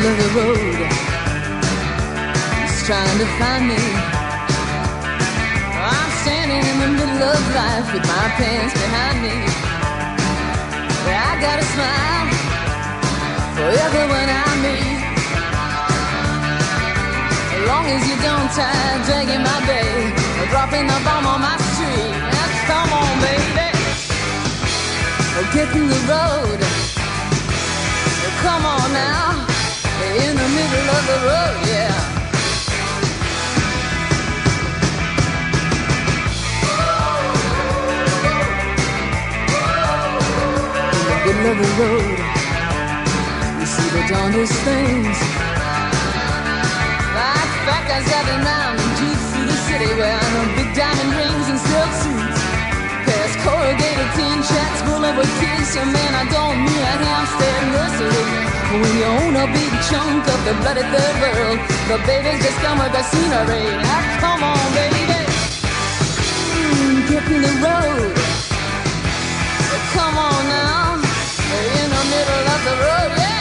of the road is trying to find me. I'm standing in the middle of life with my pants behind me. I got a smile for everyone I meet, as long as you don't tie dragging my day or dropping the bomb on my street. Come on, baby, get in the road. Come on now, in the middle of the road, yeah. In the middle of the road, you see the darndest things, like fat guys driving around in jeeps through the city wearing big diamond rings and silk suits, past corrugated tin tracks full of kids. So man, I don't mean a Hampstead nursery. When you own a big chunk of the bloody third world, the babies just come with the scenery. Now come on, baby, get in the road. Come on now, in the middle of the road, yeah.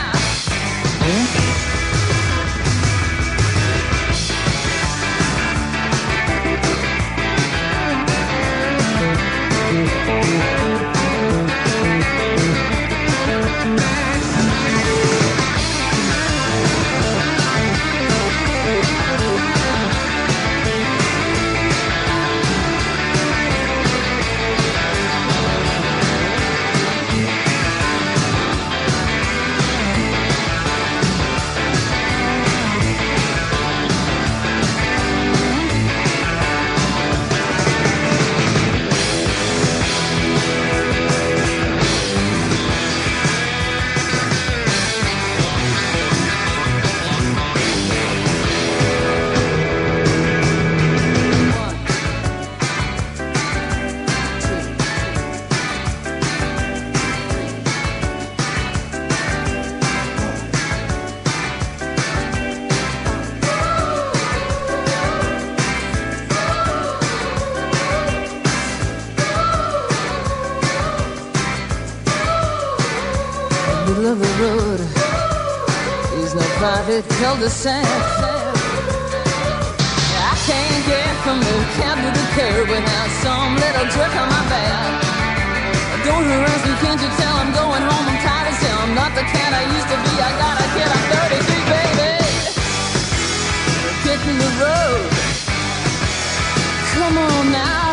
Middle of the road is no private cul-de-sac. I can't get from the cab to the curb without some little jerk on my back. Don't harass me, can't you tell I'm going home? I'm tired as hell, I'm not the cat I used to be. I got a kid, I'm 33, baby. Get in the road. Come on now.